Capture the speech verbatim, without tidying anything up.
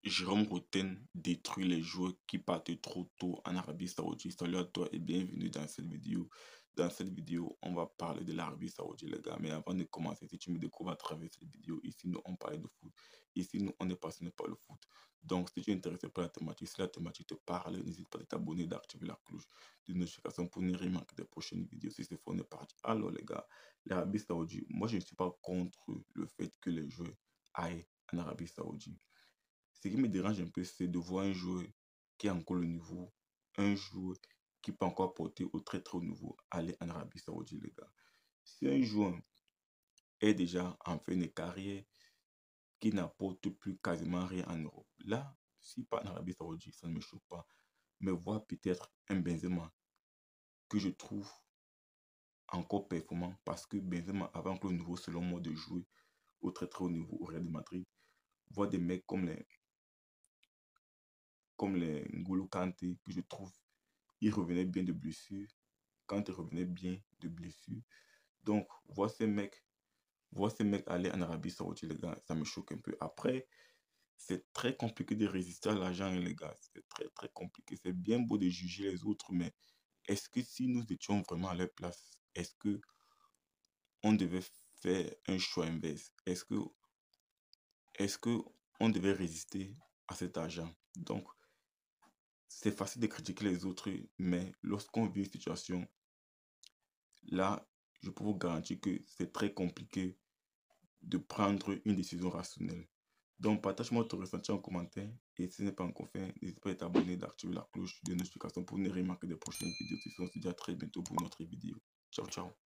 Jérôme Roten détruit les joueurs qui partent trop tôt en Arabie Saoudite. Salut à toi et bienvenue dans cette vidéo. Dans cette vidéo, on va parler de l'Arabie Saoudite, les gars. Mais avant de commencer, si tu me découvres à travers cette vidéo, ici, nous, on parle de foot. Ici, nous, on est passionné par le foot. Donc, si tu es intéressé par la thématique, si la thématique te parle, n'hésite pas à t'abonner, d'activer la cloche de notification pour ne rien manquer des prochaines vidéos. Si c'est faux, on est parti. Alors, les gars, l'Arabie Saoudite, moi, je ne suis pas contre le fait que les joueurs aillent en Arabie Saoudite. Ce qui me dérange un peu, c'est de voir un joueur qui a encore le niveau, un joueur qui peut encore porter au très très haut niveau, aller en Arabie Saoudite, les gars. Si un joueur est déjà en fin de carrière, qui n'apporte plus quasiment rien en Europe, là, si pas en Arabie Saoudite, ça ne me choque pas. Mais voir peut-être un Benzema que je trouve encore performant, parce que Benzema avait encore le niveau, selon moi, de jouer au très très haut niveau au Real de Madrid. Voir des mecs comme les comme les N'Golo Kanté, que je trouve, il revenait bien de blessure. Quand il revenait bien de blessure. Donc, voir ces mecs, voir ces mecs aller en Arabie Saoudite, les gars, ça me choque un peu. Après, c'est très compliqué de résister à l'argent, hein, les gars. C'est très, très compliqué. C'est bien beau de juger les autres, mais est-ce que si nous étions vraiment à leur place, est-ce que on devait faire un choix inverse? Est-ce que, est-ce que on devait résister à cet argent? Donc, c'est facile de critiquer les autres, mais lorsqu'on vit une situation, là, je peux vous garantir que c'est très compliqué de prendre une décision rationnelle. Donc, partage-moi ton ressenti en commentaire. Et si ce n'est pas encore fait, n'hésite pas à t'abonner, d'activer la cloche de notification pour ne rien manquer des prochaines vidéos. On se dit à très bientôt pour une autre vidéo. Ciao, ciao.